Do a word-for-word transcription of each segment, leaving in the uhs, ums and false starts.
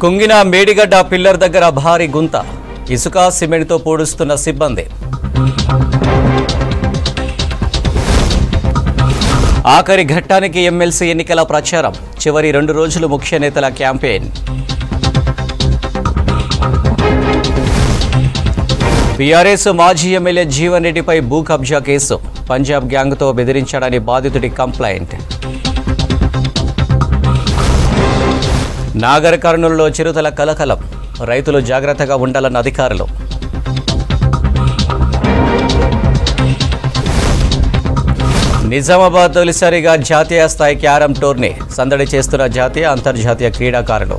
కుంగిన Medigadda pillar దగ్గర భారీ గుంత, ఇసుక సిమెంట్తో పూడుస్తున్న సిబ్బంది. ఆఖరి ఘట్టానికి ఎమ్మెల్సీ ఎన్నికల ప్రచారం, చివరి రెండు రోజులు ముఖ్య నేతల క్యాంపెయిన్. బీఆర్ఎస్ మాజీ ఎమ్మెల్యే జీవన్ రెడ్డిపై భూ కబ్జా కేసు, పంజాబ్ గ్యాంగ్తో బెదిరించాడని బాధితుడి కంప్లైంట్. నాగర్ కర్నూలులో చిరుతల కలకలం, రైతులు జాగ్రత్తగా ఉండాలన్న అధికారులు. నిజామాబాద్ తొలిసారిగా జాతీయ స్థాయి క్యారమ్ టోర్నీ, సందడి చేస్తున్న జాతీయ అంతర్జాతీయ క్రీడాకారులు.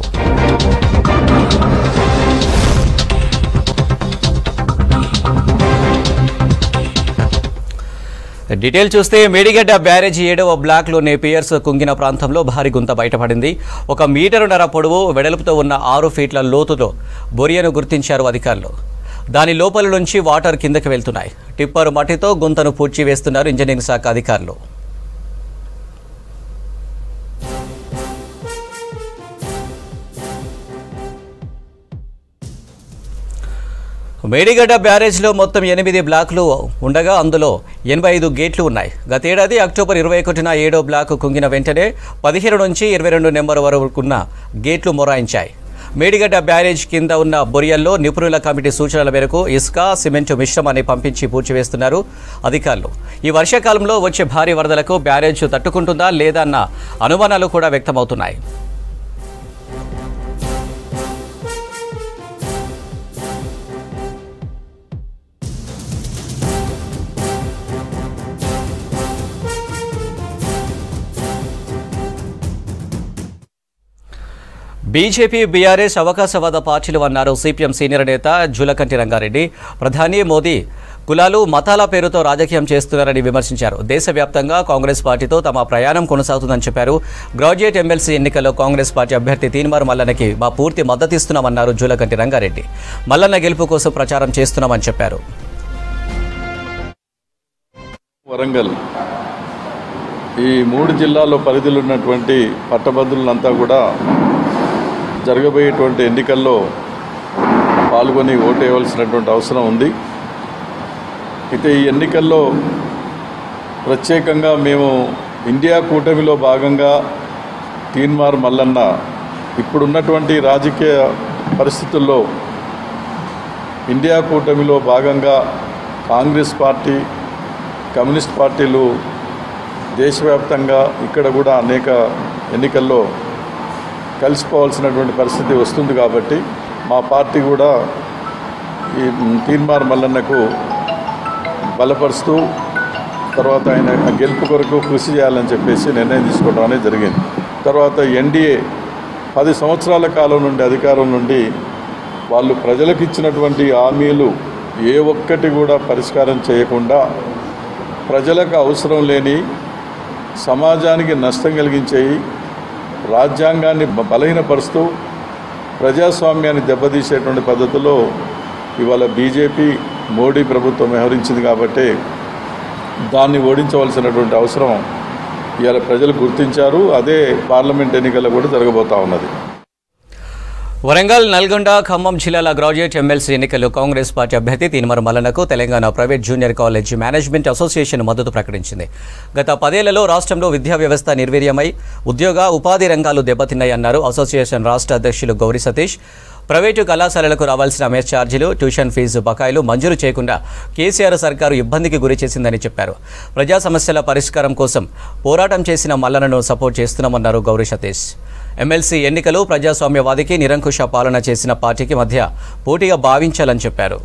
డీటెయిల్ చూస్తే మేడిగడ్డ బ్యారేజీ ఏడవ బ్లాక్లోని పియర్స్ కుంగిన ప్రాంతంలో భారీ గుంత బయటపడింది. ఒక మీటరున్నర పొడవు వెడల్పుతో ఉన్న ఆరు ఫీట్ల లోతులో బొరియను గుర్తించారు అధికారులు. దాని లోపల నుంచి వాటర్ కిందకి వెళ్తున్నాయి. టిప్పర్ మట్టితో గుంతను పూడ్చివేస్తున్నారు ఇంజనీరింగ్ శాఖ అధికారులు. మేడిగడ్డ బ్యారేజ్లో మొత్తం ఎనిమిది బ్లాకులు ఉండగా అందులో ఎనభై ఐదు గేట్లు ఉన్నాయి. గతేడాది అక్టోబర్ ఇరవై ఒకటిన ఏడో బ్లాక్ కుంగిన వెంటనే పదిహేను నుంచి ఇరవై రెండు నెంబర్ వరకున్న గేట్లు మొరాయించాయి. మేడిగడ్డ బ్యారేజ్ కింద ఉన్న బొరియల్లో నిపుణుల కమిటీ సూచనల మేరకు ఇసుక సిమెంటు మిశ్రమాన్ని పంపించి పూడ్చివేస్తున్నారు అధికారులు. ఈ వర్షాకాలంలో వచ్చే భారీ వరదలకు బ్యారేజ్ తట్టుకుంటుందా లేదా అన్న అనుమానాలు కూడా వ్యక్తమవుతున్నాయి. బీజేపీ బీఆర్ఎస్ అవకాశవాద పార్టీలు అన్నారు సిపిఎం సీనియర్ నేత జూలకంటి రంగారెడ్డి. ప్రధాని మోదీ కులాలు మతాల పేరుతో రాజకీయం చేస్తున్నారని విమర్శించారు. దేశవ్యాప్తంగా కాంగ్రెస్ పార్టీతో తమ ప్రయాణం కొనసాగుతుందని చెప్పారు. గ్రాడ్యుయేట్ ఎమ్మెల్సీ ఎన్నికల్లో కాంగ్రెస్ పార్టీ అభ్యర్థి తీన్మార్ మల్లన్నకి మా పూర్తి మద్దతు ఇస్తున్నామన్నారు జూలకంటి రంగారెడ్డి. మల్లన్న గెలుపు కోసం ప్రచారం చేస్తున్నామని చెప్పారు. వరంగల్ ఈ మూడు జిల్లాల్లో పరిధిలో ఉన్నటువంటి పట్టభద్రులంతా కూడా జరగబోయేటువంటి ఎన్నికల్లో పాల్గొని ఓటు వేయవలసినటువంటి అవసరం ఉంది. అయితే ఈ ఎన్నికల్లో ప్రత్యేకంగా మేము ఇండియా కూటమిలో భాగంగా తీన్మార్ మల్లన్న ఇప్పుడున్నటువంటి రాజకీయ పరిస్థితుల్లో ఇండియా కూటమిలో భాగంగా కాంగ్రెస్ పార్టీ కమ్యూనిస్ట్ పార్టీలు దేశవ్యాప్తంగా ఇక్కడ కూడా అనేక ఎన్నికల్లో కలిసిపోవాల్సినటువంటి పరిస్థితి వస్తుంది. కాబట్టి మా పార్టీ కూడా ఈ తీన్మార్ మల్లన్నకు బలపరుస్తూ తర్వాత ఆయన గెలుపు కొరకు కృషి చేయాలని చెప్పేసి నిర్ణయం తీసుకోవడం అనేది జరిగింది. తర్వాత ఎన్డీఏ పది సంవత్సరాల కాలం నుండి అధికారం నుండి వాళ్ళు ప్రజలకు ఇచ్చినటువంటి హామీలు ఏ ఒక్కటి కూడా పరిష్కారం చేయకుండా ప్రజలకు అవసరం లేని సమాజానికి నష్టం కలిగించేవి, రాజ్యాంగాన్ని బలహీనపరుస్తూ ప్రజాస్వామ్యాన్ని దెబ్బతీసేటువంటి పద్ధతిలో ఇవాళ బీజేపీ మోడీ ప్రభుత్వం వ్యవహరించింది. కాబట్టి దాన్ని ఓడించవలసినటువంటి అవసరం ఇవాళ ప్రజలు గుర్తించారు. అదే పార్లమెంట్ ఎన్నికల్లో కూడా జరగబోతా ఉన్నది. వరంగల్, నల్గొండ, ఖమ్మం జిల్లాల గ్రాడ్యుయేట్ ఎమ్మెల్సీ ఎన్నికల్లో కాంగ్రెస్ పార్టీ అభ్యర్థి తీన్మార్ మల్లన్నకు Telangana private junior college management association మద్దతు ప్రకటించింది. గత పదేళ్లలో రాష్ట్రంలో విద్యా వ్యవస్థ నిర్వీర్యమై ఉద్యోగ ఉపాధి రంగాలు దెబ్బతిన్నాయన్నారు అసోసియేషన్ రాష్ట్ర అధ్యక్షులు గౌరీ సతీష్. ప్రైవేటు కళాశాలలకు రావాల్సిన మెస్ ఛార్జీలు, ట్యూషన్ ఫీజు బకాయిలు మంజూరు చేయకుండా కేసీఆర్ సర్కారు ఇబ్బందికి గురి చేసిందని చెప్పారు. ప్రజా సమస్యల పరిష్కారం కోసం పోరాటం చేసిన మల్లన్నను సపోర్ట్ చేస్తున్నామన్నారు గౌరీ సతీష్. ఎమ్మెల్సీ ఎన్నికలు ప్రజాస్వామ్యవాదికి నిరంకుశ పాలన చేసిన పార్టీకి మధ్య పోటీగా భావించాలని చెప్పారు.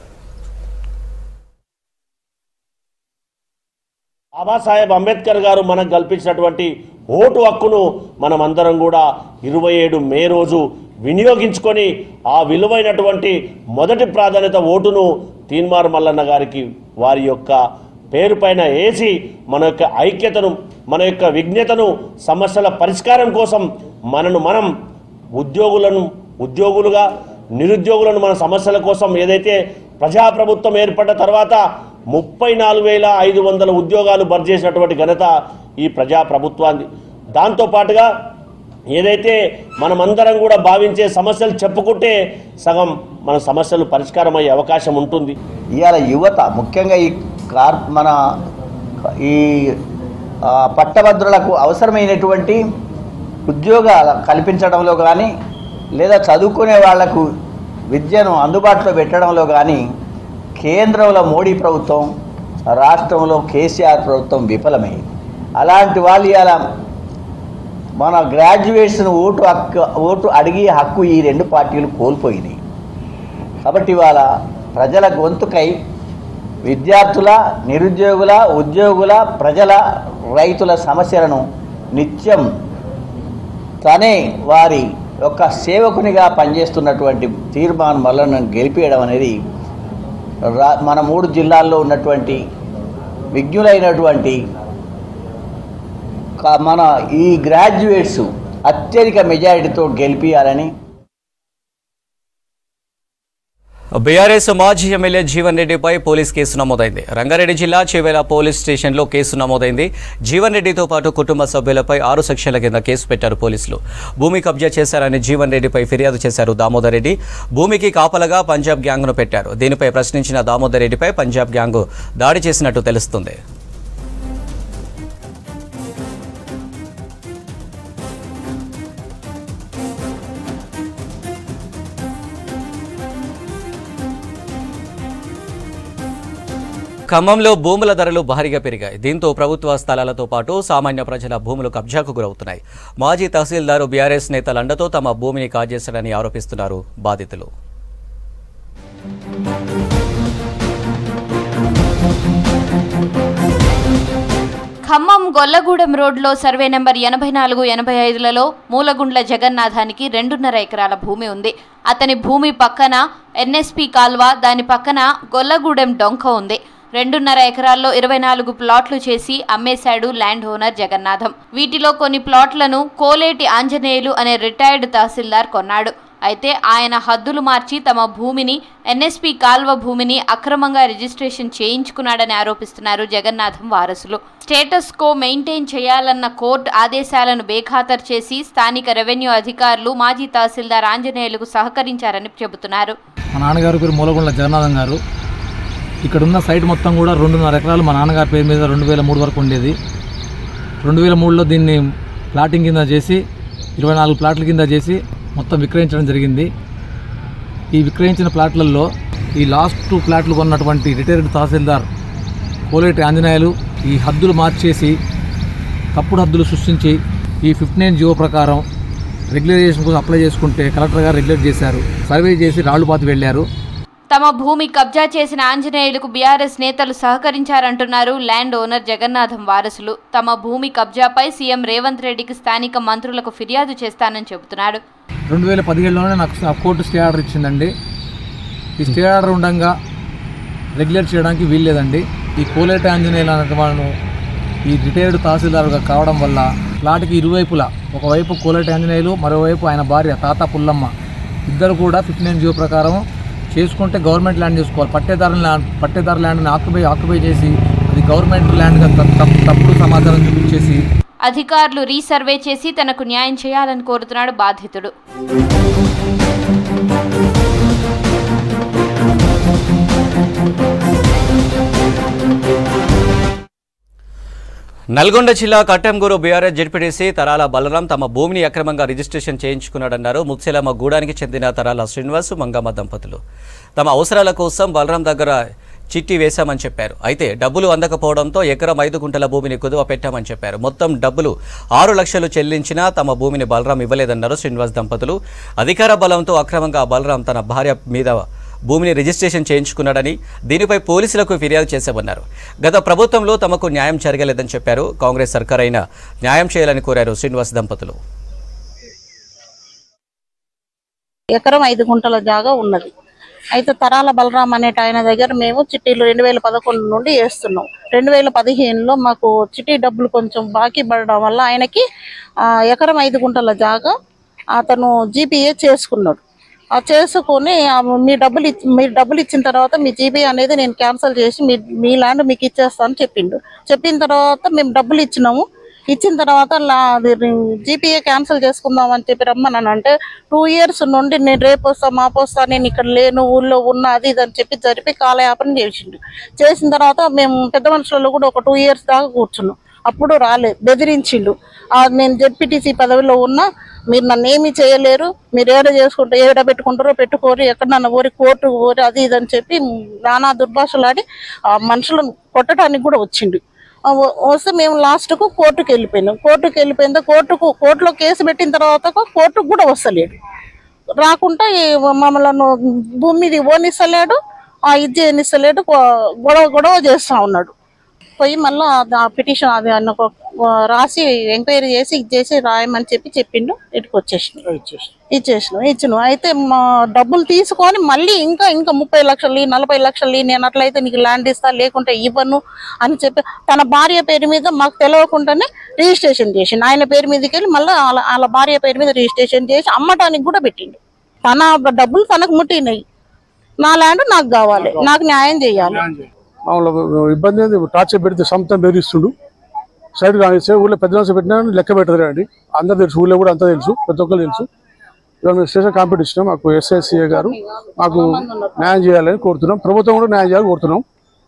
బాబాసాహెబ్ అంబేద్కర్ గారు మనకు కల్పించినటువంటి ఓటు హక్కును మనమందరం కూడా ఇరవై ఏడు మే రోజు వినియోగించుకొని ఆ విలువైనటువంటి మొదటి ప్రాధాన్యత ఓటును తీన్మార్ మల్లన్న గారికి వారి యొక్క పేరు పైన వేసి మన యొక్క ఐక్యతను, మన యొక్క విజ్ఞతను, సమస్యల పరిష్కారం కోసం మనను మనం ఉద్యోగులను ఉద్యోగులుగా నిరుద్యోగులను మన సమస్యల కోసం ఏదైతే ప్రజాప్రభుత్వం ఏర్పడ్డ తర్వాత ముప్పై నాలుగు వేల ఐదు వందల ఉద్యోగాలు భర్తీ చేసినటువంటి ఘనత ఈ ప్రజాప్రభుత్వాన్ని. దాంతోపాటుగా ఏదైతే మనమందరం కూడా భావించే సమస్యలు చెప్పుకుంటే సగం మన సమస్యలు పరిష్కారం అయ్యే అవకాశం ఉంటుంది. ఇవాళ యువత ముఖ్యంగా ఈ కార్ మన ఈ పట్టభద్రులకు అవసరమైనటువంటి ఉద్యోగాలు కల్పించడంలో కానీ లేదా చదువుకునే వాళ్లకు విద్యను అందుబాటులో పెట్టడంలో కానీ కేంద్రంలో మోడీ ప్రభుత్వం, రాష్ట్రంలో కేసీఆర్ ప్రభుత్వం విఫలమైంది. అలాంటి వాళ్ళు ఇవాళ మన గ్రాడ్యుయేట్స్ను ఓటు హక్కు ఓటు అడిగే హక్కు ఈ రెండు పార్టీలు కోల్పోయినాయి. కాబట్టి ఇవాళ ప్రజల గొంతుకై విద్యార్థుల, నిరుద్యోగుల, ఉద్యోగుల, ప్రజల, రైతుల సమస్యలను నిత్యం తనే వారి యొక్క సేవకునిగా పనిచేస్తున్నటువంటి తీర్మాన్ మల్లన్నను గెలిపేయడం అనేది మన మూడు జిల్లాల్లో ఉన్నటువంటి విజ్ఞులైనటువంటి మన ఈ గ్రాడ్యుయేట్స్ అత్యధిక మెజారిటీతో గెలిపియాలని బీఆర్ఎస్ మాజీ ఎమ్మెల్యే జీవన్ రెడ్డిపై పోలీస్ కేసు నమోదైంది. రంగారెడ్డి జిల్లా చేవేల పోలీస్ స్టేషన్లో కేసు నమోదైంది. జీవన్ రెడ్డితో పాటు కుటుంబ సభ్యులపై ఆరు సెక్షన్ల కింద కేసు పెట్టారు పోలీసులు. భూమి కబ్జా చేశారని జీవన్ రెడ్డిపై ఫిర్యాదు చేశారు దామోదర్ రెడ్డి. భూమికి కాపలగా పంజాబ్ గ్యాంగ్ను పెట్టారు. దీనిపై ప్రశ్నించిన దామోదర్ రెడ్డిపై పంజాబ్ గ్యాంగ్ దాడి చేసినట్టు తెలుస్తుంది. ఖమ్మంలో భూముల ధరలు భారీగా పెరిగాయి. దీంతో ప్రభుత్వ స్థలాలతో పాటు సామాన్య ప్రజల భూములు కబ్జాకు గురవుతున్నాయి. మాజీ తహసీల్దారు బీఆర్ఎస్ నేతల అండతో తమ భూమిని కాజేశారని ఆరోపిస్తున్నారు బాధితులు. ఖమ్మం గొల్లగూడెం రోడ్లో సర్వే నెంబర్ ఎనభై నాలుగు ఎనభై ఐదులలో మూలగుండ్ల జగన్నాథానికి రెండున్నర ఎకరాల భూమి ఉంది. అతని భూమి పక్కన ఎన్ఎస్పి కాల్వ, దాని పక్కన గొల్లగూడెం డొంక ఉంది. రెండున్నర ఎకరాల్లో ఇరవై నాలుగు ప్లాట్లు చేసి అమ్మేశాడు ల్యాండ్ ఓనర్ జగన్నాథం. వీటిలో కొన్ని ప్లాట్లను కోలేటి ఆంజనేయులు అనే రిటైర్డ్ తహసీల్దార్ కొన్నాడు. అయితే ఆయన హద్దులు మార్చి తమ భూమిని, ఎన్ఎస్పి కాల్వ భూమిని అక్రమంగా రిజిస్ట్రేషన్ చేయించుకున్నాడని ఆరోపిస్తున్నారు జగన్నాథం వారసులు. స్టేటస్ కో మెయింటైన్ చేయాలన్న కోర్టు ఆదేశాలను బేఖాతరు చేసి స్థానిక రెవెన్యూ అధికారులు మాజీ తహసీల్దార్ ఆంజనేయులకు సహకరించారని చెబుతున్నారు. మా నాన్నగారు పేరు మూలగుండ్ల జగన్నాథం గారు. ఇక్కడున్న సైట్ మొత్తం కూడా రెండున్నర ఎకరాలు మా నాన్నగారి పేరు మీద రెండు వేల మూడు వరకు ఉండేది. రెండు వేల మూడులో దీన్ని ప్లాటింగ్ కింద చేసి ఇరవై నాలుగు ప్లాట్ల కింద చేసి మొత్తం విక్రయించడం జరిగింది. ఈ విక్రయించిన ప్లాట్లలో ఈ లాస్ట్ టూ ప్లాట్లు కొన్నటువంటి రిటైర్డ్ తహసీల్దార్ కోలేటి ఆంజనేయులు ఈ హద్దులు మార్చేసి తప్పుడు హద్దులు సృష్టించి ఈ ఫిఫ్టీ నైన్ జియో ప్రకారం రెగ్యులరైజేషన్ కోసం అప్లై చేసుకుంటే కలెక్టర్ గారు రెగ్యులేట్ చేశారు. సర్వే చేసి రాళ్లుపాతి వెళ్ళారు. తమ భూమి కబ్జా చేసిన ఆంజనేయులకు బీఆర్ఎస్ నేతలు సహకరించారంటున్నారు ల్యాండ్ ఓనర్ జగన్నాథం వారసులు. తమ భూమి కబ్జాపై సీఎం రేవంత్ రెడ్డికి స్థానిక మంత్రులకు ఫిర్యాదు చేస్తానని చెబుతున్నాడు. రెండు వేల పదిహేడులోనే నాకు కోర్టు స్టే ఆర్డర్ ఇచ్చిందండి. ఈ స్టే ఆర్డర్ ఉండగా రెగ్యులేట్ చేయడానికి వీల్లేదండి. ఈ కోలేటి ఆంజనేయులు అనే వాళ్ళు ఈ రిటైర్డ్ తహసీల్దార్గా కావడం వల్ల ప్లాట్కి ఇరువైపులా, ఒకవైపు కోలేటి ఆంజనేయులు, మరోవైపు ఆయన భార్య తాత పుల్లమ్మ ఇద్దరు కూడా ఫిఫ్టీ నైన్ జియో ప్రకారం చేసుకుంటే గవర్నమెంట్ ల్యాండ్ చేసుకోవాలి. పట్టేదారు ల్యాండ్ పట్టేదారు ల్యాండ్ని ఆక్యుపై ఆక్యుపై చేసి అది గవర్నమెంట్ ల్యాండ్గా తప్పుడు సమాచారం చూపించేసి అధికారులు రీసర్వే చేసి తనకు న్యాయం చేయాలని కోరుతున్నాడు బాధితుడు. నల్గొండ జిల్లా కట్టెంగూరు బీఆర్ఎస్ జెడ్పీటీసీ తరాల బలరాం తమ భూమిని అక్రమంగా రిజిస్ట్రేషన్ చేయించుకున్నాడన్నారు ముత్సెలమ్మ గూడానికి చెందిన తరాల శ్రీనివాస్, మంగమ్మ దంపతులు. తమ అవసరాల కోసం బలరాం దగ్గర చిట్టి వేశామని చెప్పారు. అయితే డబ్బులు అందకపోవడంతో ఎకరం ఐదు గుంటల భూమిని కుదువ పెట్టామని చెప్పారు. మొత్తం డబ్బులు ఆరు లక్షలు చెల్లించినా తమ భూమిని బలరాం ఇవ్వలేదన్నారు శ్రీనివాస్ దంపతులు. అధికార బలంతో అక్రమంగా బలరాం తన భార్య మీద భూమిని రిజిస్ట్రేషన్ చేయించుకున్నాడని, దీనిపై పోలీసులకు ఫిర్యాదు చేశామన్నారు. గత ప్రభుత్వంలో తమకు న్యాయం జరగలేదని చెప్పారు. కాంగ్రెస్ సర్కార్ అయినా న్యాయం చేయాలని కోరారు శ్రీనివాస్ దంపతులు. ఎకరం ఐదు గుంటల జాగా ఉన్నది. అయితే తరాల బలరాం అనేట ఆయన దగ్గర మేము చిట్టీలు రెండు వేల పదకొండు నుండి వేస్తున్నాం. రెండు వేల పదిహేనులో మాకు చిట్టి డబ్బులు కొంచెం బాకీ పడడం వల్ల ఆయనకి ఎకరం ఐదు గుంటల జాగా అతను జీపీఏ చేసుకున్నాడు. ఆ చేసుకొని మీ డబ్బులు మీరు డబ్బులు ఇచ్చిన తర్వాత మీ జీపీ అనేది నేను క్యాన్సిల్ చేసి మీ మీ ల్యాండ్ మీకు ఇచ్చేస్తాను చెప్పిండు. చెప్పిన తర్వాత మేము డబ్బులు ఇచ్చినాము. ఇచ్చిన తర్వాత అది జీపీఏ క్యాన్సిల్ చేసుకుందాం అని చెప్పి రమ్మన్నాను. అంటే టూ ఇయర్స్ నుండి నేను రేపు వస్తా మాపు వస్తా నేను ఇక్కడ లేను ఊళ్ళో ఉన్నా అది ఇది అని చెప్పి జరిపి కాలయాపన చేసిండు. చేసిన తర్వాత మేము పెద్ద మనుషులలో కూడా ఒక టూ ఇయర్స్ దాకా కూర్చున్నాం. అప్పుడు రాలేదు, బెదిరించిండు. నేను జెడ్పీటీసీ పదవిలో ఉన్నా మీరు నన్ను ఏమీ చేయలేరు, మీరు ఏడ చేసుకుంటారు ఏడ పెట్టుకుంటారో పెట్టుకోరు, ఎక్కడ నన్ను ఊరి కోర్టుకు ఊరి అది ఇది అని చెప్పి నానా దుర్భాషలాడి ఆ మనుషులను కొట్టడానికి కూడా వచ్చిండు. వస్తే మేము లాస్ట్కు కోర్టుకు వెళ్ళిపోయినాం. కోర్టుకు వెళ్ళిపోయిందా కోర్టుకు కోర్టులో కేసు పెట్టిన తర్వాత కోర్టుకు కూడా వస్తలేడు. రాకుండా మమ్మల్ని భూమి మీద ఓనిస్తలేడు, ఆ ఇది చేయనిస్తలేడు, గొడవ గొడవ చేస్తూ ఉన్నాడు. పోయి మళ్ళీ ఆ పిటిషన్ అది అన్న రాసి ఎంక్వైరీ చేసి ఇది చేసి రాయమని చెప్పి చెప్పిండు. ఇటుకు వచ్చేసినాం ఇచ్చేసినాం ఇచ్చినాం. అయితే మా డబ్బులు తీసుకొని మళ్ళీ ఇంకా ఇంకా ముప్పై లక్షలు నలభై లక్షలు నేను అట్లయితే నీకు ల్యాండ్ ఇస్తా లేకుంటే ఇవ్వను అని చెప్పి తన భార్య పేరు మీద మాకు తెలియకుండానే రిజిస్ట్రేషన్ చేసిండు. ఆయన పేరు మీదకి వెళ్ళి మళ్ళీ వాళ్ళ వాళ్ళ భార్య పేరు మీద రిజిస్ట్రేషన్ చేసి అమ్మటానికి కూడా పెట్టిండు. తన డబ్బులు తనకు ముట్టినాయి, నా ల్యాండ్ నాకు కావాలి, నాకు న్యాయం చేయాలి. మామూలు ఇబ్బంది ఏంది, టార్చర్ పెడితే సొంతం బెదిరిస్తుడు. సైడ్ కానిస్తే ఊళ్ళో పెద్ద మనిషి పెట్టినా లెక్క పెట్టదు అండి. అందరు తెలుసు, ఊళ్ళో కూడా అంతా తెలుసు, ప్రతి ఒక్కరు తెలుసు. ఇవాళ మేము స్టేషన్ కాంపిటీషన్ మాకు ఎస్ఎస్సీఏ గారు మాకు న్యాయం చేయాలని కోరుతున్నాం. ప్రభుత్వం కూడా న్యాయం చేయాలని కోరుతున్నాం.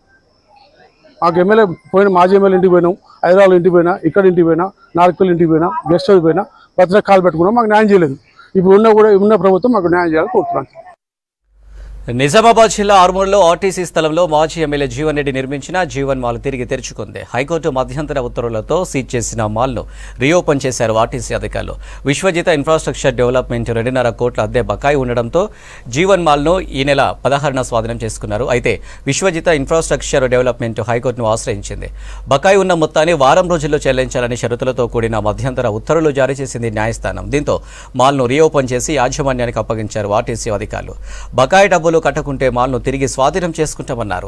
మాకు ఎమ్మెల్యే పోయిన మాజీ ఎమ్మెల్యే ఇంటికి పోయినాం, హైదరాబాద్ ఇంటికి పోయినా, ఇక్కడ ఇంటికి పోయినా, నాలుగుపల్లి ఇంటికి పోయినా, గెస్ట్ హౌస్ పోయినా, భద్రత కాలు పెట్టుకున్నాం. మాకు న్యాయం చేయలేదు. ఇప్పుడు ఉన్న కూడా ఉన్న ప్రభుత్వం మాకు న్యాయం చేయాలని కోరుతున్నాం. నిజామాబాద్ జిల్లా ఆర్మూర్లో ఆర్టీసీ స్థలంలో మాజీ ఎమ్మెల్యే జీవన్ రెడ్డి నిర్మించిన జీవన్ మాల్ తిరిగి తెరుచుకుంది. హైకోర్టు మధ్యంతర ఉత్తర్వులతో సీజ్ చేసిన మాల్ను రీఓపెన్ చేశారు ఆర్టీసీ అధికారులు. విశ్వజిత ఇన్ఫ్రాస్ట్రక్చర్ డెవలప్మెంట్ రెండున్నర కోట్ల అద్దె బకాయి ఉండడంతో జీవన్ మాల్ను ఈ నెల పదహారున స్వాధీనం చేసుకున్నారు. అయితే విశ్వజిత ఇన్ఫ్రాస్ట్రక్చర్ డెవలప్మెంట్ హైకోర్టును ఆశ్రయించింది. బకాయి ఉన్న మొత్తాన్ని వారం రోజుల్లో చెల్లించాలని షరతులతో కూడిన మధ్యంతర ఉత్తర్వులు జారీ చేసింది న్యాయస్థానం. దీంతో మాల్ను రీఓపెన్ చేసి యాజమాన్యానికి అప్పగించారు ఆర్టీసీ అధికారులు. బకాయి డబ్బులు కట్టకుంటే మాల్ను తిరిగి స్వాధీనం చేసుకుంటామన్నారు.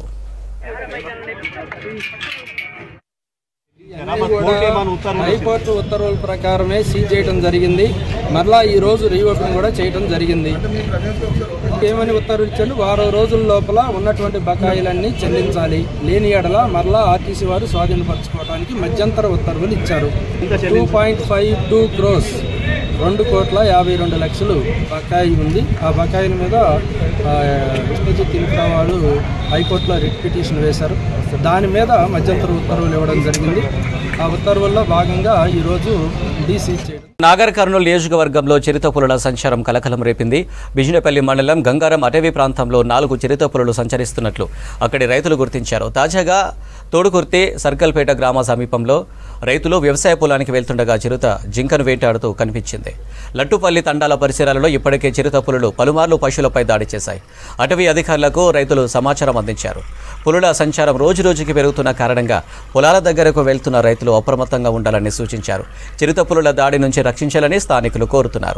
హైకోర్టు ఉత్తర్వుల ప్రకారమే సీజ్ చేయడం జరిగింది. మరలా ఈ రోజు రీఓపెన్ కూడా చేయడం జరిగింది. ఏమని ఉత్తర్వులు ఇచ్చారు, వారం రోజుల లోపల ఉన్నటువంటి బకాయిలన్నీ చెల్లించాలి, లేని ఎడల మరలా ఆర్టీసీ వారు స్వాధీనపరచుకోవడానికి మధ్యంతర ఉత్తర్వులు ఇచ్చారు. Two point five two crores రెండు కోట్ల యాభై రెండు లక్షలు బకాయి ఉంది. ఆ బకాయిల మీద విశ్వజిత్ ఇన్ఫ్రా వాళ్ళు హైకోర్టులో రిట్ పిటిషన్ వేశారు. దాని మీద మధ్యంతర ఉత్తర్వులు ఇవ్వడం జరిగింది. ఆ ఉత్తర్వుల్లో భాగంగా ఈరోజు డీసీజ్ చేయడం. నాగర్ కర్నూలు నియోజకవర్గంలో చిరుతపులుల సంచారం కలకలం రేపింది. బిజినపల్లి మండలం గంగారం అటవీ ప్రాంతంలో నాలుగు చిరుతపులులు సంచరిస్తున్నట్లు అక్కడి రైతులు గుర్తించారు. తాజాగా తోడుకుర్తి సర్కల్పేట గ్రామ సమీపంలో రైతులు వ్యవసాయ పొలానికి వెళ్తుండగా చిరుత జింకను వేటాడుతూ కనిపించింది. లట్టుపల్లి తండాల పరిసరాలలో ఇప్పటికే చిరుతపులులు పలుమార్లు పశువులపై దాడి చేశాయి. అటవీ అధికారులకు రైతులు సమాచారం అందించారు. పులుల సంచారం రోజురోజుకి పెరుగుతున్న కారణంగా పొలాల దగ్గరకు వెళ్తున్న రైతులు అప్రమత్తంగా ఉండాలని సూచించారు. చిరుతపులుల దాడి నుంచి రక్షించాలని స్థానికులు కోరుతున్నారు.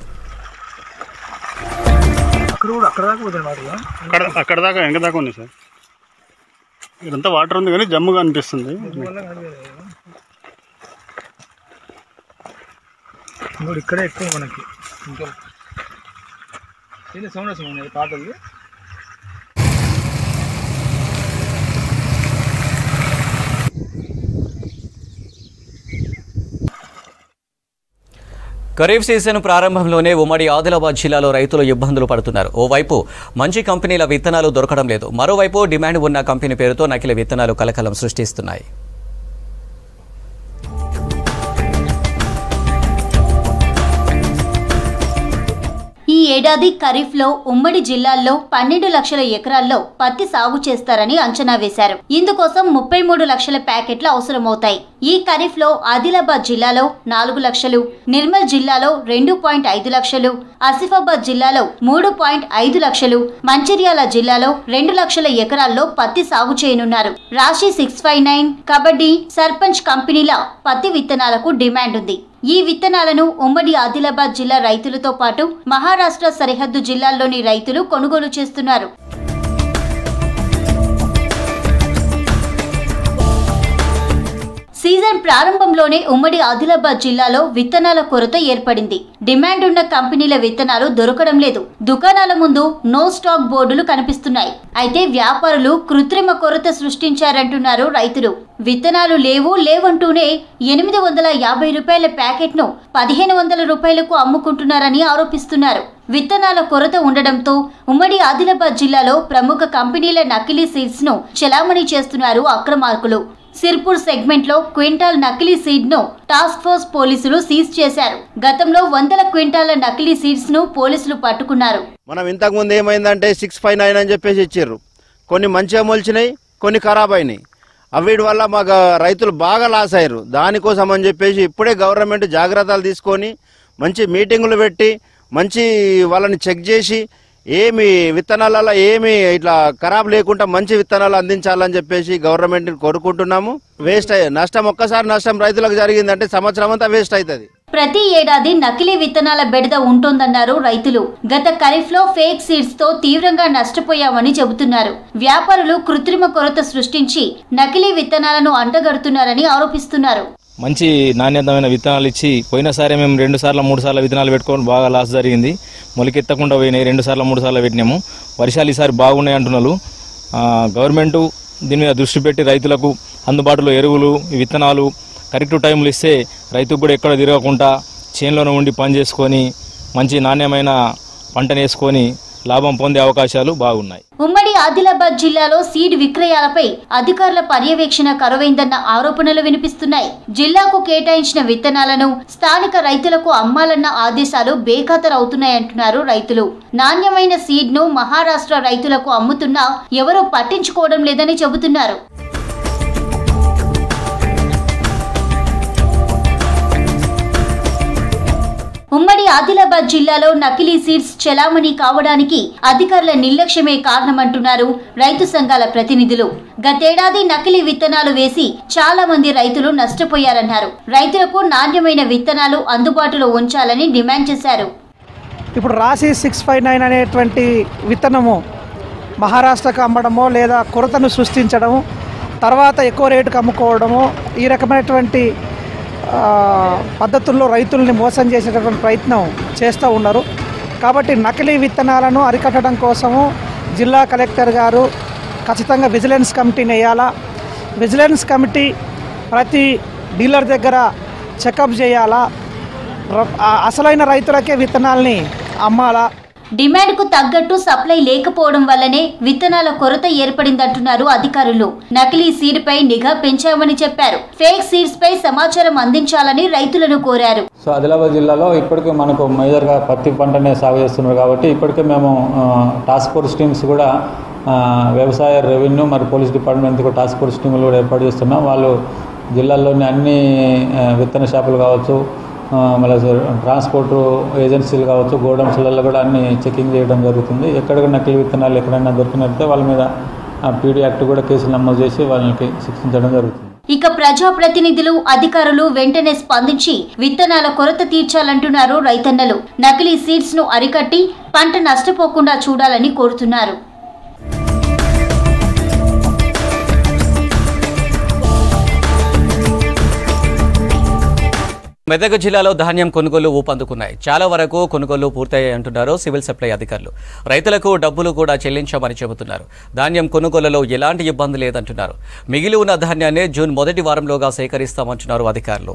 అక్కడ దాకా ఎంక దాకా ఉంది సార్. ఇదంతా వాటర్ ఉంది కానీ జమ్ముగా అనిపిస్తుంది. ఇక్కడే ఎక్కువ మనకి ఇంకా సౌండ్ వస్తుంది పాటలు. ఖరీఫ్ సీజన్ ప్రారంభంలోనే ఉమ్మడి ఆదిలాబాద్ జిల్లాలో రైతులు ఇబ్బందులు పడుతున్నారు. ఓవైపు మంచి కంపెనీల విత్తనాలు దొరకడం లేదు, మరోవైపు డిమాండ్ ఉన్న కంపెనీ పేరుతో నకిలీ విత్తనాలు కలకలం సృష్టిస్తున్నాయి. ఈ ఏడాది ఖరీఫ్లో ఉమ్మడి జిల్లాల్లో పన్నెండు లక్షల ఎకరాల్లో పత్తి సాగు చేస్తారని అంచనా వేశారు. ఇందుకోసం ముప్పై మూడు లక్షల ప్యాకెట్లు అవసరమవుతాయి. ఈ ఖరీఫ్లో ఆదిలాబాద్ జిల్లాలో నాలుగు లక్షలు, నిర్మల్ జిల్లాలో రెండు పాయింట్ ఐదు లక్షలు, ఆసిఫాబాద్ జిల్లాలో మూడు పాయింట్ ఐదు లక్షలు, మంచిర్యాల జిల్లాలో రెండు లక్షల ఎకరాల్లో పత్తి సాగు చేయనున్నారు. Rasi six five nine, Kabaddi, Sarpanch కంపెనీల పత్తి విత్తనాలకు డిమాండ్ ఉంది. ఈ విత్తనాలను ఉమ్మడి ఆదిలాబాద్ జిల్లా రైతులతో పాటు మహారాష్ట్ర సరిహద్దు జిల్లాల్లోని రైతులు కొనుగోలు చేస్తున్నారు. సీజన్ సీజన్ ప్రారంభంలోనే ఉమ్మడి ఆదిలాబాద్ జిల్లాలో విత్తనాల కొరత ఏర్పడింది. డిమాండ్ ఉన్న కంపెనీల విత్తనాలు దొరకడం లేదు. దుకాణాల ముందు నో స్టాక్ బోర్డులు కనిపిస్తున్నాయి. అయితే వ్యాపారులు కృత్రిమ కొరత సృష్టించారంటున్నారు రైతులు. విత్తనాలు లేవు లేవంటూనే ఎనిమిది వందల యాభై రూపాయల ప్యాకెట్ ను పదిహేను వందల రూపాయలకు అమ్ముకుంటున్నారని ఆరోపిస్తున్నారు. విత్తనాల కొరత ఉండడంతో ఉమ్మడి ఆదిలాబాద్ జిల్లాలో ప్రముఖ కంపెనీల నకిలీ సీడ్స్ ను చెలామణి చేస్తున్నారు అక్రమార్కులు. సిర్పూర్ సెగ్మెంట్ లో క్వింటాల్ నకిలీ సీడ్ ను టాస్క్ ఫోర్స్ పోలీసులు సీజ్ చేశారు. గతంలో వందల క్వింటాల నకిలీ సీడ్స్ ను పోలీసులు పట్టుకున్నారు. మనం ఇంతకు ముందు ఏమైందంటే సిక్స్ ఫైవ్ నైన్ అని చెప్పేసి ఇచ్చారు. కొన్ని మంచిగా మొలిచినాయి, కొన్ని ఖరాబ్ అయినాయి. వీటి వల్ల మాకు రైతులు బాగా లాస్ అయ్యారు. దానికోసం అని చెప్పేసి ఇప్పుడే గవర్నమెంట్ జాగ్రత్తలు తీసుకొని మంచి మీటింగులు పెట్టి మంచి వాళ్ళని చెక్ చేసి ఏమి విత్తనాలలో ఏమి ఇట్లా ఖరాబ్ లేకుండా మంచి విత్తనాలు అందించాలని చెప్పేసి గవర్నమెంట్ని కోరుకుంటున్నాము. వేస్ట్ అయ్యే నష్టం ఒక్కసారి నష్టం రైతులకు జరిగిందంటే సంవత్సరం అంతా వేస్ట్ అవుతుంది. ప్రతి ఏడాది నకిలీ విత్తనాల బెడద ఉంటోందన్నారు రైతులు. గత ఖరీఫ్ లో ఫేక్ సీడ్స్ తో తీవ్రంగా నష్టపోయామని చెబుతున్నారు. వ్యాపారులు కృత్రిమ కొరత సృష్టించి నకిలీ విత్తనాలను అంటగడుతున్నారని ఆరోపిస్తున్నారు. మంచి నాణ్యతమైన విత్తనాలు ఇచ్చి పోయినసారి మేము రెండు సార్లు మూడు సార్లు విత్తనాలు పెట్టుకొని బాగా లాస్ జరిగింది. మొలకెత్తకుండా పోయినాయి. రెండు సార్లు మూడు సార్లు పెట్టినాము. వర్షాలు ఈసారి బాగున్నాయి అంటున్నారు. గవర్నమెంట్ దీని మీద దృష్టి పెట్టి రైతులకు అందుబాటులో ఎరువులు విత్తనాలు కరెక్ట్ టైంలో ఇస్తే రైతుకు కూడా ఎక్కడ తిరగకుండా చేనులోనే ఉండి పని చేసుకొని మంచి నాణ్యమైన పంటను వేసుకొని లాభం పొందే అవకాశాలు బాగున్నాయి. ఉమ్మడి ఆదిలాబాద్ జిల్లాలో సీడ్ విక్రయాలపై అధికారుల పర్యవేక్షణ కరువైందన్న ఆరోపణలు వినిపిస్తున్నాయి. జిల్లాకు కేటాయించిన విత్తనాలను స్థానిక రైతులకు అమ్మాలన్న ఆదేశాలు బేఖాతరవుతున్నాయంటున్నారు రైతులు. నాణ్యమైన సీడ్ ను మహారాష్ట్ర రైతులకు అమ్ముతున్నా ఎవరూ పట్టించుకోవడం లేదని చెబుతున్నారు. ఉమ్మడి ఆదిలాబాద్ జిల్లాలో నకిలీ సీడ్స్ చెలామణి కావడానికి అధికారుల నిర్లక్ష్యమే కారణమంటున్నారు రైతు సంఘాల ప్రతినిధులు. గతేడాది నకిలీ విత్తనాలు వేసి చాలా మంది రైతులు నష్టపోయారన్నారు. రైతులకు నాణ్యమైన విత్తనాలు అందుబాటులో ఉంచాలని డిమాండ్ చేశారు. ఇప్పుడు రాసి సిక్స్ ఫైవ్ నైన్ అనేటువంటి విత్తనము మహారాష్ట్రకు అమ్మడమో లేదా కొరతను సృష్టించడము, తర్వాత ఎక్కువ రేటుకు అమ్ముకోవడము, ఈ రకమైనటువంటి పద్ధతుల్లో రైతుల్ని మోసం చేసేటటువంటి ప్రయత్నం చేస్తూ ఉన్నారు. కాబట్టి నకిలీ విత్తనాలను అరికట్టడం కోసము జిల్లా కలెక్టర్ గారు ఖచ్చితంగా విజిలెన్స్ కమిటీని వేయాలా. విజిలెన్స్ కమిటీ ప్రతి డీలర్ దగ్గర చెకప్ చేయాలా. అసలైన రైతులకే విత్తనాల్ని అమ్మాలా. డిమాండ్ కు తగ్గట్టు సప్లై లేకపోవడం వల్లనే విత్తనాల కొరత ఏర్పడిందంటున్నారు అధికారులు. నకిలీ సీడ్ పై నిఘా పెంచామని చెప్పారు. ఫేక్ సీడ్స్ పై సమాచారం అందించాలని రైతులను కోరారు. సో ఆదిలాబాద్ జిల్లాలో ఇప్పటికే మనకు మేజర్గా పత్తి పంటనే సాగు చేస్తున్నారు కాబట్టి ఇప్పటికే మేము టాస్క్ ఫోర్స్ టీమ్స్ కూడా వ్యవసాయ రెవెన్యూ మరి పోలీస్ డిపార్ట్మెంట్ కూడా టాస్క్ ఫోర్స్ టీములు కూడా ఏర్పాటు చేస్తున్నాం. వాళ్ళు జిల్లాల్లోని అన్ని విత్తన షాపులు కావచ్చు, మళ్ళీ ట్రాన్స్పోర్ట్ ఏజెన్సీలు కావచ్చు, గోడౌన్స్లలో కూడా అన్ని చెకింగ్ చేయడం జరుగుతుంది. ఎక్కడ నకిలీ విత్తనాలు ఎక్కడైనా దొరికినట్టే వాళ్ళ మీద పీడీ యాక్ట్ కూడా కేసులు నమోదు చేసి వాళ్ళకి శిక్షించడం జరుగుతుంది. ఇక ప్రజాప్రతినిధులు అధికారులు వెంటనే స్పందించి విత్తనాల కొరత తీర్చాలంటున్నారు రైతన్నలు. నకిలీ సీడ్స్ ను అరికట్టి పంట నష్టపోకుండా చూడాలని కోరుతున్నారు. మెదక్ జిల్లాలో ధాన్యం కొనుగోలు ఊపందుకున్నాయి. చాలా వరకు కొనుగోలు పూర్తయ్యాయి అంటున్నారు సివిల్ సప్లై అధికారులు. రైతులకు డబ్బులు కూడా చెల్లించామని చెబుతున్నారు. ధాన్యం కొనుగోలులో ఎలాంటి ఇబ్బంది లేదంటున్నారు. మిగిలి ఉన్న ధాన్యాన్ని జూన్ మొదటి వారంలోగా సేకరిస్తామంటున్నారు అధికారులు.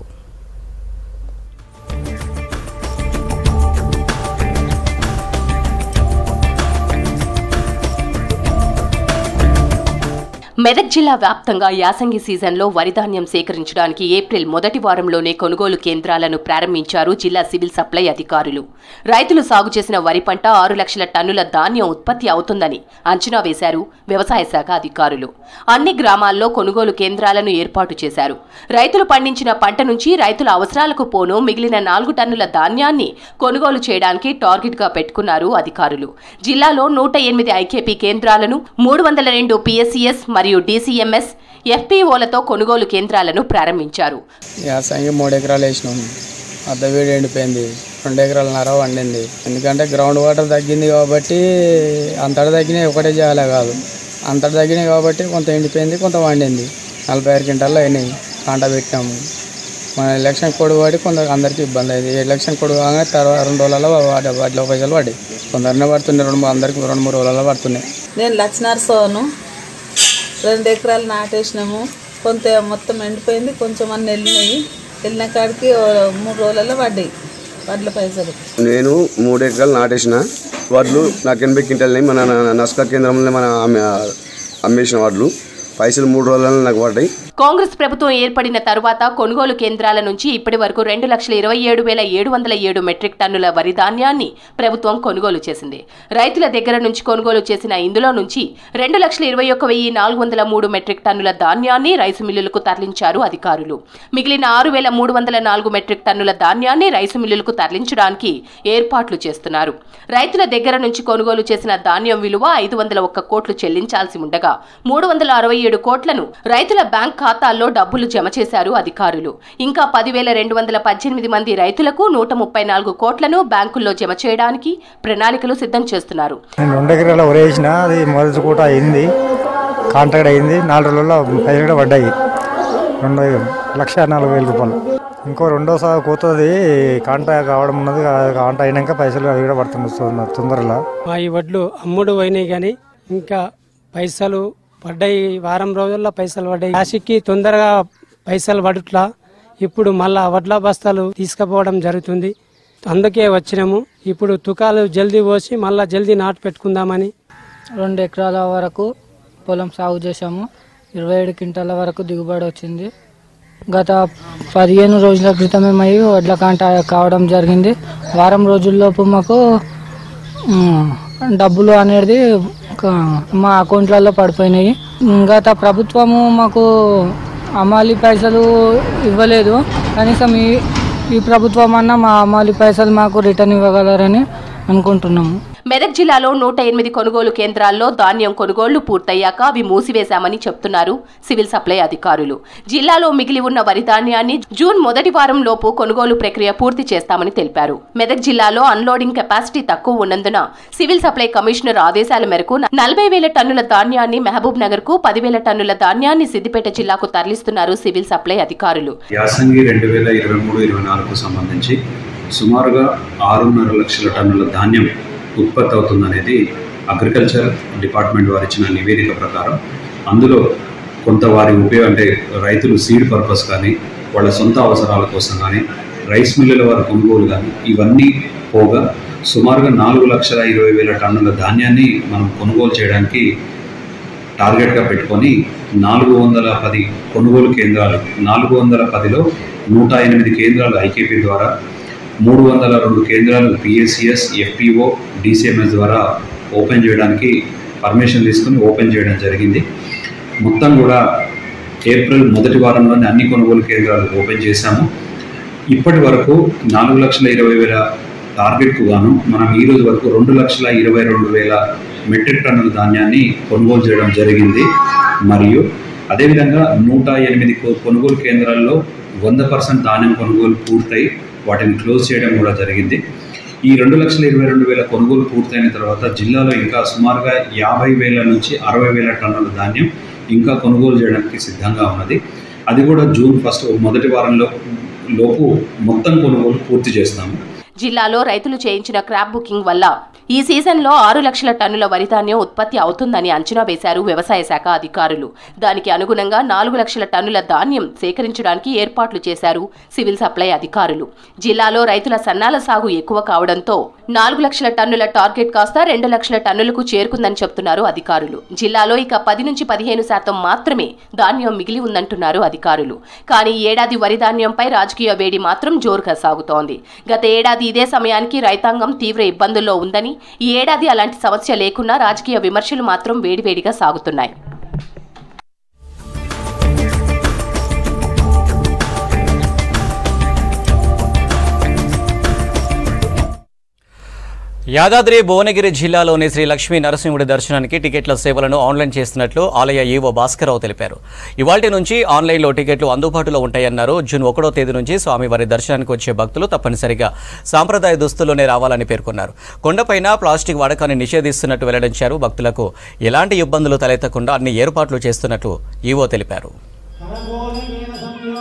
మెదక్ జిల్లా వ్యాప్తంగా యాసంగి సీజన్లో వరి ధాన్యం సేకరించడానికి ఏప్రిల్ మొదటి వారంలోనే కొనుగోలు కేంద్రాలను ప్రారంభించారు జిల్లా సివిల్ సప్లై అధికారులు. రైతులు సాగు చేసిన వరి పంట ఆరు లక్షల టన్నుల ధాన్యం ఉత్పత్తి అవుతుందని అంచనా వేశారు వ్యవసాయ శాఖ అధికారులు. అన్ని గ్రామాల్లో కొనుగోలు కేంద్రాలను ఏర్పాటు చేశారు. రైతులు పండించిన పంట నుంచి రైతుల అవసరాలకు పోను మిగిలిన నాలుగు టన్నుల ధాన్యాన్ని కొనుగోలు చేయడానికి టార్గెట్ గా పెట్టుకున్నారు అధికారులు. జిల్లాలో నూట ఎనిమిది ఐకేపీ కేంద్రాలను, మూడు వందల రెండు పిఎస్సిఎస్ మరియు డీసీఎంఎస్ ఎఫ్పీఓలతో కొనుగోలు కేంద్రాలను ప్రారంభించారు. యాసంగి మూడు ఎకరాలు వేసినాం, అద్దవేడి ఎండిపోయింది, రెండు ఎకరాల నర వండింది. ఎందుకంటే గ్రౌండ్ వాటర్ తగ్గింది కాబట్టి అంతటా తగ్గినాయి, ఒకటే చేయాలి కాదు, అంతటా తగ్గినాయి కాబట్టి కొంత ఎండిపోయింది, కొంత వండింది. నలభై ఆరు క్వింటాల్లో అయినాయి. కాంటా పెట్టాము. మన ఎలక్షన్ కోడ్ పడి కొందరు అందరికీ ఇబ్బంది అయింది. ఎలక్షన్ కోడ్ కాగానే తర్వాత రెండు రోజులలో వాటి వాటిలో పైసలు పడ్డాయి. కొందరినే పడుతున్నాయి, రెండు అందరికి రెండు మూడు రోజులలో పడుతున్నాయి. నేను లక్ష్మీనరసోను రెండు ఎకరాలు నాటేసినాము. కొంత మొత్తం ఎండిపోయింది, కొంచెం అన్నీ వెళ్ళినాయి. వెళ్ళిన కాడికి మూడు రోజులలో పడ్డాయి వడ్ల పైసలు. నేను మూడు ఎకరాలు నాటేసిన వడ్లు నాకు ఎనభై క్వింటాలని మన నస్కా కేంద్రంలో మన అమ్మేసిన వడ్లు పైసలు మూడు రోజులలో నాకు పడ్డాయి. కాంగ్రెస్ ప్రభుత్వం ఏర్పడిన తరువాత కొనుగోలు కేంద్రాల నుంచి ఇప్పటి వరకు రెండు లక్షల ఇరవై ఏడు వేల ఏడు వందల ఏడు మెట్రిక్ టన్నుల వరి ధాన్యాన్ని ప్రభుత్వం కొనుగోలు చేసింది. రైతుల దగ్గర నుంచి కొనుగోలు చేసిన ఇందులో నుంచి రెండు లక్షల ఇరవై ఒక్క వెయ్యి నాలుగు వందల మూడు మెట్రిక్ టన్నుల ధాన్యాన్ని రైసు మిల్లులకు తరలించారు అధికారులు. మిగిలిన ఆరు వేల మూడు వందల నాలుగు మెట్రిక్ టన్నుల ధాన్యాన్ని రైసు మిల్లులకు తరలించడానికి ఏర్పాట్లు చేస్తున్నారు. రైతుల దగ్గర నుంచి కొనుగోలు చేసిన ధాన్యం విలువ ఐదు వందల ఒక్క కోట్లు చెల్లించాల్సి ఉండగా మూడు వందల అరవై ఏడు కోట్లను రైతుల బ్యాంక్ ఖాతాల్లో డబ్బులు జమ చేశారు అధికారులు. ఇంకా పదివేల రెండు వందల పద్దెనిమిది మంది రైతులకు నూట ముప్పై నాలుగు కోట్లను బ్యాంకుల్లో జమ చేయడానికి ప్రణాళికలు సిద్ధం చేస్తున్నారు. రెండు ఎకరాల వరి వేసిన అది మొదటి కూడా అయింది, కాంట్రాక్ట్ అయింది. నాలుగు రోజుల్లో పైసలు కూడా పడ్డాయి, రెండు లక్ష నాలుగు వేల రూపాయలు. ఇంకో రెండోసారి పోతుంది కాంట్రాక్ట్ కావడం ఉన్నది. కాంట్రాక్ట్ అయినాక పైసలు అవి కూడా పడుతుంది తొందరలో. ఈ వడ్లు అమ్ముడు పోయినాయి కానీ ఇంకా పైసలు పడ్డాయి. వారం రోజుల్లో పైసలు పడ్డాయి. రాశికి తొందరగా పైసలు పడుట్లా ఇప్పుడు మళ్ళా వడ్ల బస్తాలు తీసుకుపోవడం జరుగుతుంది. అందుకే వచ్చినాము. ఇప్పుడు తుకాలు జల్దీ పోసి మళ్ళా జల్దీ నాటు పెట్టుకుందామని. రెండు ఎకరాల వరకు పొలం సాగు చేసాము. ఇరవై ఏడు క్వింటాల వరకు దిగుబడి వచ్చింది. గత పదిహేను రోజుల క్రితమే మై వడ్ల కాంట కావడం జరిగింది. వారం రోజుల్లోపు మాకు డబ్బులు అనేది మా అకౌంట్లలో పడిపోయినాయి. గత ప్రభుత్వము మాకు అమాలి పైసలు ఇవ్వలేదు. కనీసం ఈ ఈ ప్రభుత్వం అన్నా మా అమాలి పైసలు మాకు రిటర్న్ ఇవ్వగలరని అనుకుంటున్నాము. మెదక్ జిల్లాలో నూట ఎనిమిది కొనుగోలు కేంద్రాల్లో ధాన్యం కొనుగోళ్లు పూర్తయ్యాక అవి మూసివేశామని చెప్తున్నారు సివిల్ సప్లై అధికారులు. జిల్లాలో మిగిలి ఉన్న వరి ధాన్యాన్ని జూన్ మొదటి వారం లోపు కొనుగోలు ప్రక్రియ పూర్తి చేస్తామని తెలిపారు. మెదక్ జిల్లాలో అన్లోడింగ్ కెపాసిటీ తక్కువ ఉన్నందున సివిల్ సప్లై కమిషనర్ ఆదేశాల మేరకు నలభై వేల టన్నుల ధాన్యాన్ని మహబూబ్ నగర్ కు, పదివేల టన్నుల ధాన్యాన్ని సిద్దిపేట జిల్లాకు తరలిస్తున్నారు సివిల్ సప్లై అధికారులు. యాసంగి రెండు వేల ఇరవై మూడు ఇరవై నాలుగు సంబంధించి సుమారుగా ఆరున్నర లక్షల టన్నుల ధాన్యం ఉత్పత్తి అవుతుందనేది అగ్రికల్చర్ డిపార్ట్మెంట్ వారు ఇచ్చిన నివేదిక ప్రకారం. అందులో కొంత వారి ఉపయోగం అంటే రైతులు సీడ్ పర్పస్ కానీ వాళ్ళ సొంత అవసరాల కోసం కానీ రైస్ మిల్లుల వారి కొనుగోలు కానీ ఇవన్నీ పోగా సుమారుగా నాలుగు లక్షల ఇరవై వేల టన్నుల ధాన్యాన్ని మనం కొనుగోలు చేయడానికి టార్గెట్గా పెట్టుకొని నాలుగు వందల పది కొనుగోలు కేంద్రాలు, నాలుగు వందల పదిలో నూట ఎనిమిది కేంద్రాలు ఐకేపీ ద్వారా, మూడు వందల రెండు కేంద్రాలు పిఎస్సిఎస్, ఎఫ్పిఓ, డిసిఎంఎస్ ద్వారా ఓపెన్ చేయడానికి పర్మిషన్ తీసుకుని ఓపెన్ చేయడం జరిగింది. మొత్తం కూడా ఏప్రిల్ మొదటి వారంలోనే అన్ని కొనుగోలు కేంద్రాలు ఓపెన్ చేశాము. ఇప్పటి వరకు నాలుగు లక్షల ఇరవై వేల టార్గెట్కు గాను మనం ఈ రోజు వరకు రెండు లక్షల ఇరవై రెండు వేల మెట్రిక్ టన్నుల ధాన్యాన్ని కొనుగోలు చేయడం జరిగింది. మరియు అదేవిధంగా నూట ఎనిమిది కొనుగోలు కేంద్రాల్లో వంద పర్సెంట్ ధాన్యం కొనుగోలు పూర్తయి వాటిని క్లోజ్ చేయడం కూడా జరిగింది. ఈ రెండు లక్షల ఇరవై రెండు వేల కొనుగోలు పూర్తయిన తర్వాత జిల్లాలో ఇంకా సుమారుగా యాభై వేల నుంచి అరవై వేల టన్నుల ధాన్యం ఇంకా కొనుగోలు చేయడానికి సిద్ధంగా ఉన్నది. అది కూడా జూన్ ఫస్ట్ మొదటి వారంలో లోపు మొత్తం కొనుగోలు పూర్తి చేస్తాము. జిల్లాలో రైతులు చేయించిన క్రాప్ బుకింగ్ వల్ల ఈ సీజన్లో ఆరు లక్షల టన్నుల వరి ధాన్యం ఉత్పత్తి అవుతుందని అంచనా వేశారు వ్యవసాయ శాఖ అధికారులు. దానికి అనుగుణంగా నాలుగు లక్షల టన్నుల ధాన్యం సేకరించడానికి ఏర్పాట్లు చేశారు సివిల్ సప్లై అధికారులు. జిల్లాలో రైతుల సన్నాల సాగు ఎక్కువ కావడంతో నాలుగు లక్షల టన్నుల టార్గెట్ కాస్త రెండు లక్షల టన్నులకు చేరుకుందని చెప్తున్నారు అధికారులు. జిల్లాలో ఇక పది నుంచి పదిహేను శాతం మాత్రమే ధాన్యం మిగిలి ఉందంటున్నారు అధికారులు. కానీ ఏడాది వరి ధాన్యంపై రాజకీయ వేడి మాత్రం జోరుగా సాగుతోంది. గత ఏడాది ఇదే సమయానికి రైతాంగం తీవ్ర ఇబ్బందుల్లో ఉందని, ఈ ఏడాది అలాంటి సమస్య లేకున్నా రాజకీయ విమర్శలు మాత్రం వేడివేడిగా సాగుతున్నాయి. యాదాద్రి భువనగిరి జిల్లాలోని శ్రీ లక్ష్మీ నరసింహుడి దర్శనానికి టికెట్ల సేవలను ఆన్లైన్ చేస్తున్నట్లు ఆలయ ఈవో భాస్కరరావు తెలిపారు. ఇవాల్టి నుంచి ఆన్లైన్లో టికెట్లు అందుబాటులో ఉంటాయన్నారు. జూన్ ఒకటో తేదీ నుంచి స్వామివారి దర్శనానికి వచ్చే భక్తులు తప్పనిసరిగా సాంప్రదాయ దుస్తుల్లోనే రావాలని పేర్కొన్నారు. కొండపైన ప్లాస్టిక్ వాడకాన్ని నిషేధిస్తున్నట్టు వెల్లడించారు. భక్తులకు ఎలాంటి ఇబ్బందులు తలెత్తకుండా అన్ని ఏర్పాట్లు చేస్తున్నట్లు ఈవో తెలిపారు.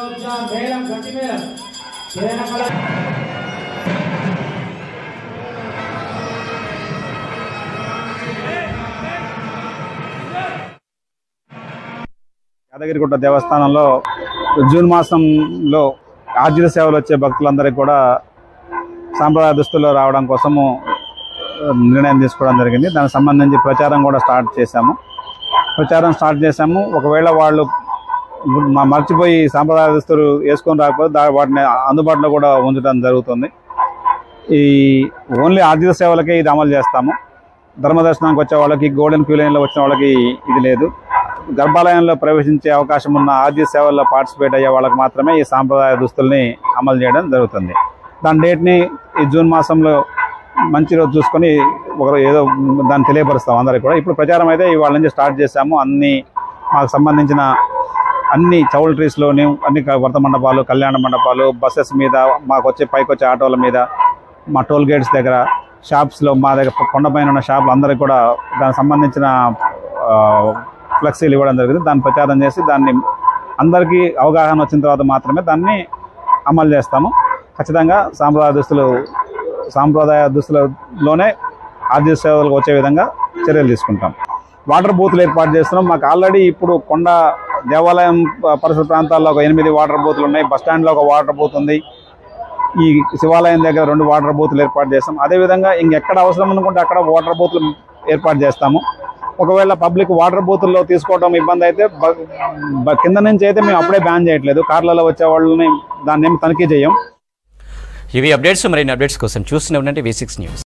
యాదగిరిగుట్ట దేవస్థానంలో జూన్ మాసంలో ఆర్జిత సేవలు వచ్చే భక్తులందరికీ కూడా సాంప్రదాయ దుస్తుల్లో రావడం కోసము నిర్ణయం తీసుకోవడం జరిగింది. దానికి సంబంధించి ప్రచారం కూడా స్టార్ట్ చేశాము ప్రచారం స్టార్ట్ చేశాము ఒకవేళ వాళ్ళు మర్చిపోయి సాంప్రదాయ దుస్తులు వేసుకొని రాకపోతే వాటిని అందుబాటులో కూడా ఉంచడం జరుగుతుంది. ఈ ఓన్లీ ఆర్జిత సేవలకే ఇది అమలు చేస్తాము. ధర్మదర్శనానికి వచ్చే వాళ్ళకి, గోల్డెన్ క్యూ లైన్లో వచ్చిన వాళ్ళకి ఇది లేదు. గర్భాలయంలో ప్రవేశించే అవకాశం ఉన్న ఆర్జిత సేవల్లో పార్టిసిపేట్ అయ్యే వాళ్ళకి మాత్రమే ఈ సాంప్రదాయ దుస్తుల్ని అమలు చేయడం జరుగుతుంది. దాని డేట్ని ఈ జూన్ మాసంలో మంచి రోజు చూసుకొని ఒకరు ఏదో దాన్ని తెలియపరుస్తాం అందరికీ కూడా. ఇప్పుడు ప్రచారం అయితే ఇవాళ నుంచి స్టార్ట్ చేశాము. అన్ని మాకు సంబంధించిన అన్ని చౌల్ట్రీస్లోని అన్ని వర్త మండపాలు, కళ్యాణ మండపాలు, బస్సెస్ మీద, మాకు వచ్చే పైకి వచ్చే ఆటోల మీద, మా టోల్ గేట్స్ దగ్గర, షాప్స్లో, మా దగ్గర కొండపైన ఉన్న షాపులు అందరికీ కూడా దానికి సంబంధించిన ఫ్లెక్సీలు ఇవ్వడం జరిగింది. దాన్ని ప్రచారం చేసి దాన్ని అందరికీ అవగాహన వచ్చిన తర్వాత మాత్రమే దాన్ని అమలు చేస్తాము. ఖచ్చితంగా సాంప్రదాయ దుస్తులు సాంప్రదాయ దుస్తులలోనే ఆర్జిత సేవలకు వచ్చే విధంగా చర్యలు తీసుకుంటాం. వాటర్ బూత్లు ఏర్పాటు చేస్తున్నాం. మాకు ఆల్రెడీ ఇప్పుడు కొండ దేవాలయం పరిసర ప్రాంతాల్లో ఒక ఎనిమిది వాటర్ బూత్లు ఉన్నాయి. బస్టాండ్లో ఒక వాటర్ బూత్ ఉంది. ఈ శివాలయం దగ్గర రెండు వాటర్ బూత్లు ఏర్పాటు చేస్తాం. అదేవిధంగా ఇంకెక్కడ అవసరం అనుకుంటే అక్కడ వాటర్ బూత్లు ఏర్పాటు చేస్తాము. ఒకవేళ పబ్లిక్ వాటర్ బూతుల్లో తీసుకోవడం ఇబ్బంది అయితే కింద నుంచి అయితే మేము అప్పుడే బ్యాన్ చేయట్లేదు. కార్లలో వచ్చే వాళ్ళని దాన్ని ఏమి తనిఖీ చేయం. ఇవి అప్డేట్స్. మరిన్ని అప్డేట్స్ కోసం చూస్తూనే ఉండండి వి సిక్స్ న్యూస్.